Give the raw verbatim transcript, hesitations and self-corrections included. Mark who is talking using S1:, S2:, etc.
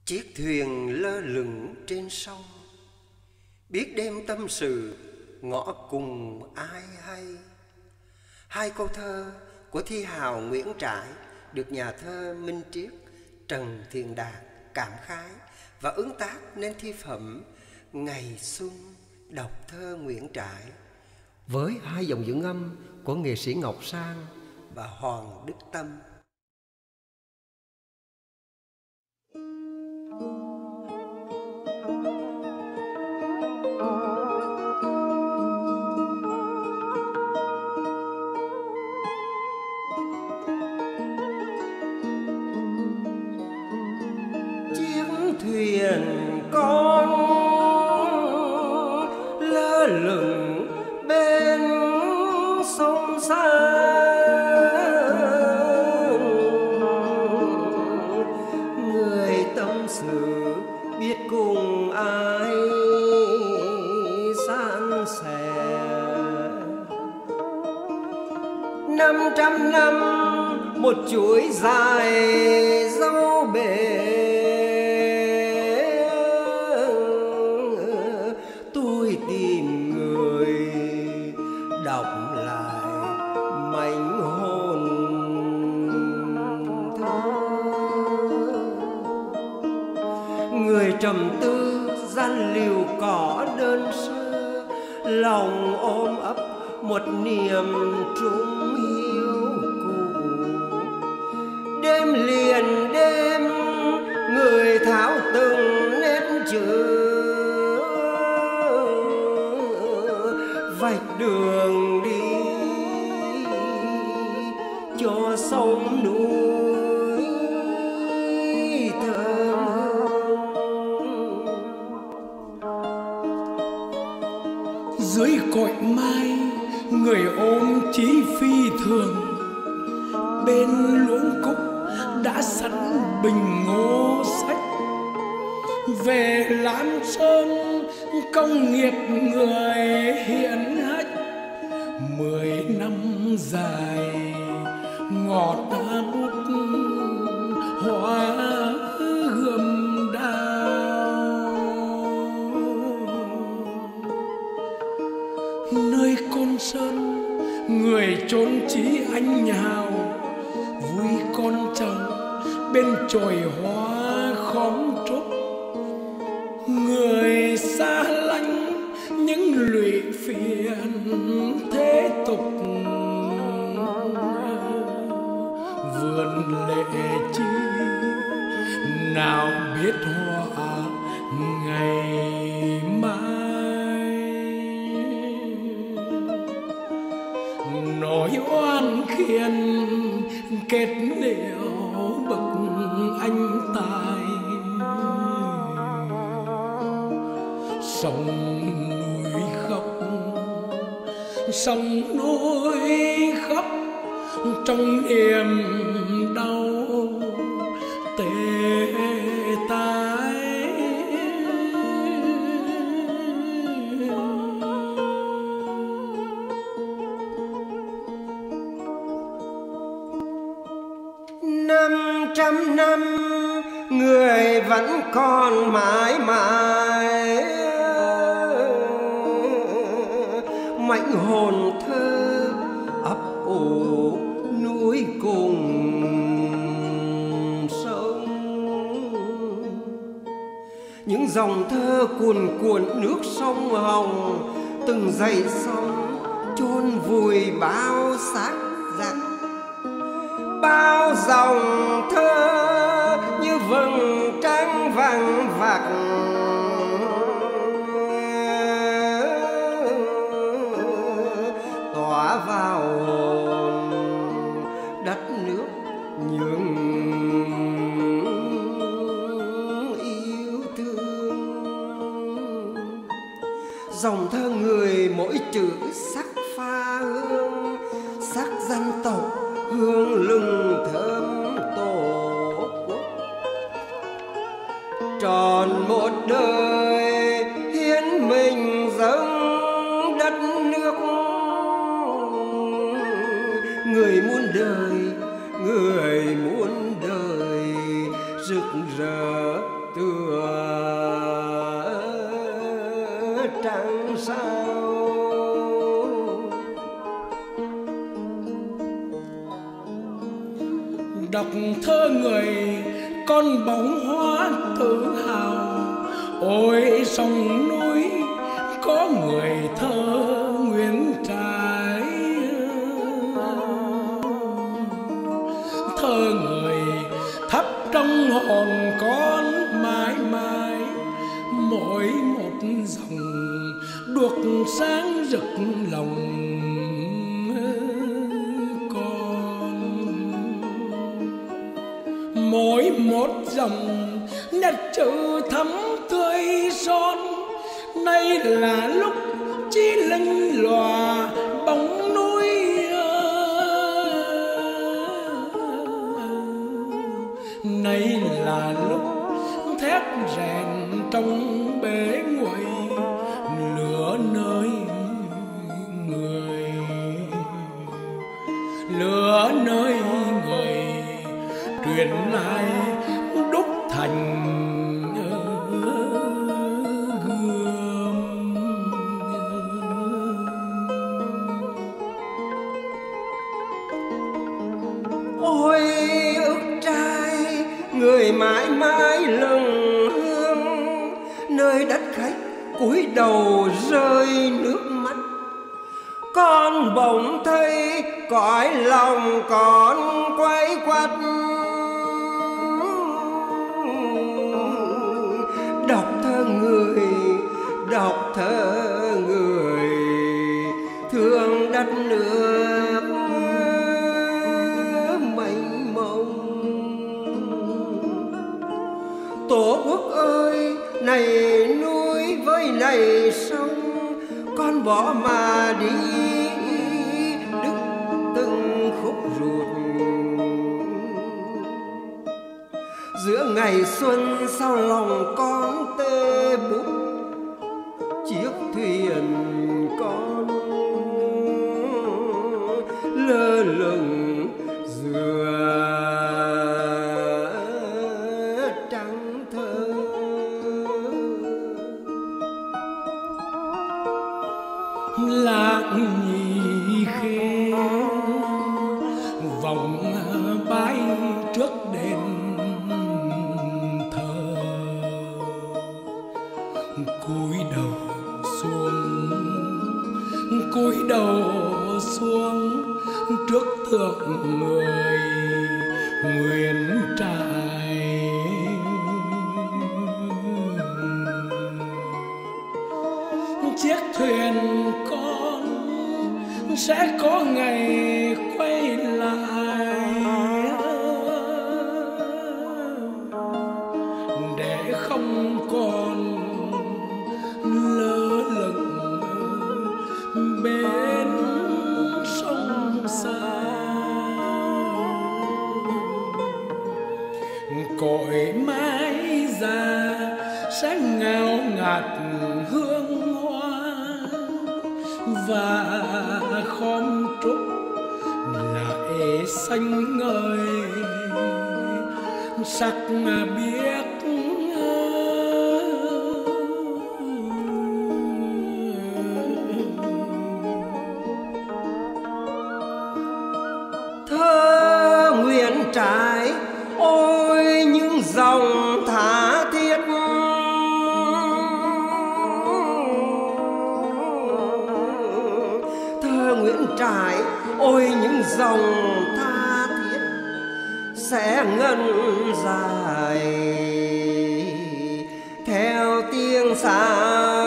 S1: Chiếc thuyền lơ lửng trên sông, biết đêm tâm sự ngõ cùng ai hay. Hai câu thơ của thi hào Nguyễn Trãi được nhà thơ Minh Triết, Trần Thiện Đạt cảm khái và ứng tác nên thi phẩm Ngày Xuân đọc thơ Nguyễn Trãi, với hai dòng dưỡng âm của nghệ sĩ Ngọc Sang và Hoàng Đức Tâm. Thuyền con lơ lửng bên sông xa, người tâm sự biết cùng ai san sẻ. Năm trăm năm một chuỗi dài dấu bể, tìm người đọc lại mảnh hồn thơ. Người trầm tư gian liều cỏ đơn sơ, lòng ôm ấp một niềm trung hiếu cũ. Đêm liền đêm người tháo từng nét chữ, vạch đường đi cho sông núi thơm.
S2: Dưới cội mai người ôm chí phi thường, bên luống cúc đã sẵn bình ngô sách. Về Lam Sơn công nghiệp người hiển hách, mười năm dài ngọt bút hoa gươm đao. Nơi Côn Sơn người chốn chí anh hào, vui con chồng bên chồi hoa khóm trúc. Người xa lánh những lụy phiền thế tục, vườn lệ chi nào biết hoa ngày mai. Nỗi oan khiên kết liễu bậc anh tài, sông núi khóc, sông núi khóc trong niềm đau tê tái.
S1: Năm trăm năm người vẫn còn mãi mãi, mảnh hồn thơ ấp ủ núi cùng sông. Những dòng thơ cuồn cuộn nước sông Hồng, từng dày sông chôn vùi bao xác rắn. Bao dòng thơ như vầng trăng vàng vặc, tỏa vào hồn đất nước những yêu thương. Dòng thơ người mỗi chữ sắc pha hương, sắc dân tộc hương lừng thơm tổ quốc. Tròn một đời hiến mình dâng đất nước, người muôn đời, người muôn đời rực rỡ tựa trăng sao.
S2: Đọc thơ người con bóng hóa tự hào, ôi sông núi có người thơ Nguyễn Trãi. Thơ người thắp trong hồn con mãi mãi, mỗi một dòng đuốc sáng rực lòng con. Mỗi một dòng nét chữ thắm tươi son, nay là lúc chỉ linh lòa bóng núi. Nay là lúc thép rèn trong bể nguội, lửa nơi người, lửa nơi người truyền lại đúc thành gươm.
S1: Ôi ức trai người mãi mãi lâng hương, nơi đất khách cúi đầu rơi nước mắt. Con bỗng thấy cõi lòng con quay quắt, đọc thơ người, đọc thơ người thương đất nước mênh mông. Tổ quốc ơi, này núi với này sông, con bỏ mà đi đứt từng khúc ruột. Giữa ngày xuân sao lòng con tê bút, chiếc thuyền con lơ lửng giữa trăng thơ.
S2: Lạc nhị khê vòng bay trước đền thờ, cúi đầu xuống, cúi đầu xuống trước tượng người Nguyễn Trãi. Chiếc thuyền con sẽ có ngày quay lại, để không còn lơ lửng bên sông xa. Cội mái già sẽ ngào ngạt hương hoa, và khóm trúc lại xanh ngời sắc biếc.
S1: Thơ Nguyễn Trãi ôi những dòng tha thiết, thơ Nguyễn Trãi ôi những dòng tha thiết sẽ ngân dài theo tiếng xa